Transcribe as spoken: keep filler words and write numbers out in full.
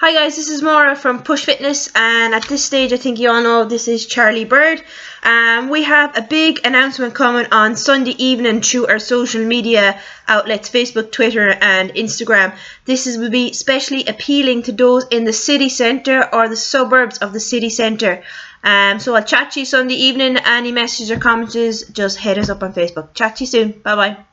Hi guys, this is Maura from Push Fitness, and at this stage I think you all know this is Charlie Bird. Um, we have a big announcement coming on Sunday evening through our social media outlets, Facebook, Twitter and Instagram. This is, will be specially appealing to those in the city centre or the suburbs of the city centre. Um, so I'll chat to you Sunday evening. Any messages or comments, just hit us up on Facebook. Chat to you soon. Bye bye.